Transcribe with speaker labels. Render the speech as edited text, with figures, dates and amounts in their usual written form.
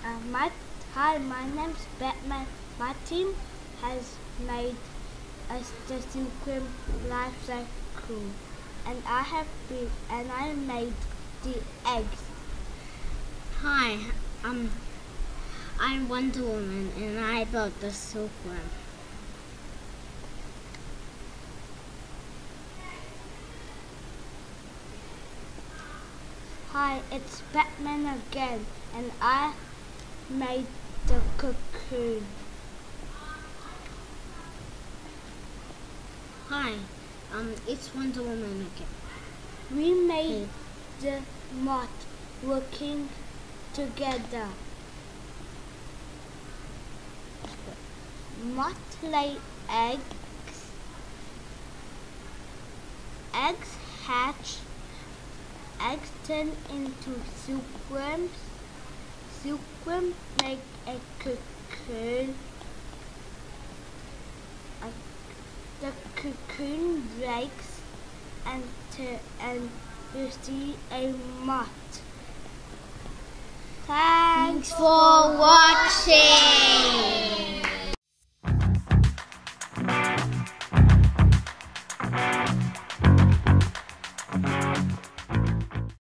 Speaker 1: Hi, my name's Batman. My team has made us the Silkworm life cycle, and I made the eggs.
Speaker 2: Hi, I'm Wonder Woman, and I built the Silkworm.
Speaker 1: Hi, it's Batman again, and I made the cocoon.
Speaker 2: Hi, it's Wonder Woman again.
Speaker 1: We made the moth working together. Moth lay eggs. Eggs hatch. Eggs turn into silkworms. Silkworms make a cocoon. The cocoon breaks and you see a moth. Thanks for watching.